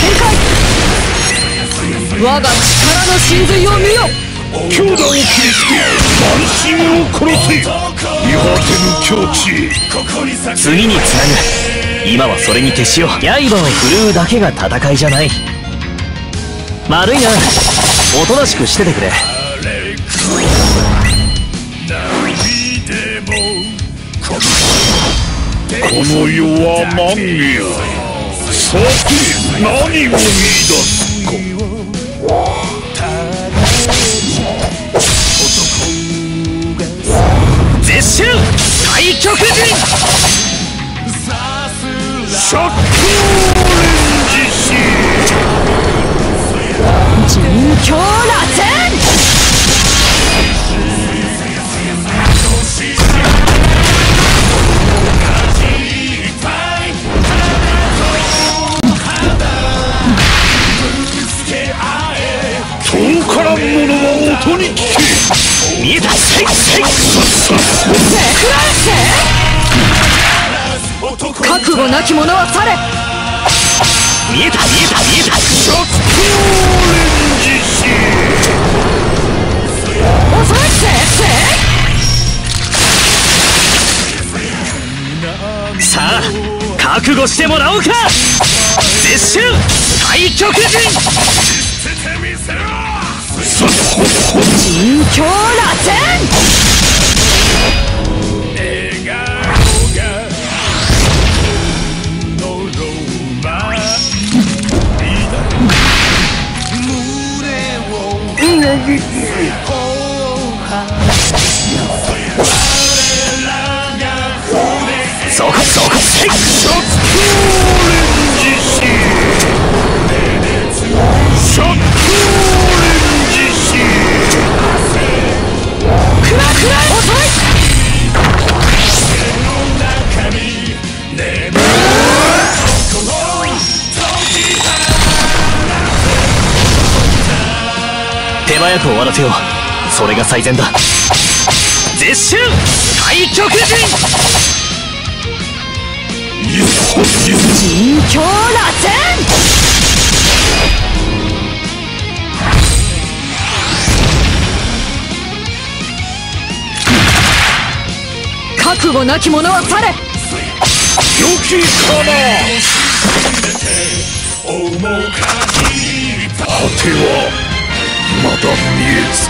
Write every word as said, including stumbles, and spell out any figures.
展開。我が力の真髄を見よ。 強打を切りつけ慢心を殺せ。見果てぬ境地。 次につなぐ。今はそれに徹しよう。刃を振るうだけが戦いじゃない。悪いな、おとなしくしててくれ。 この世は万華。さて何を見出すか。 絶種太極陣。 シャックオレンジシ人狂螺旋。 遠からん者は音に聞け。 見えた。せいせい覚悟なき者は去れ。 見えた見えた見えた。 シャックオレンジシ遅いせいさあ覚悟してもらおうか。絶種太極陣。 人狂螺旋。 そこそこ。 シャックオレンジシシャックオレンジシくらくら遅い。 手早く終わらせよう。それが最善だ。絶種太極陣。 人狂螺旋。覚悟なき者は去れ。 良きかな。果てはまだ見えず。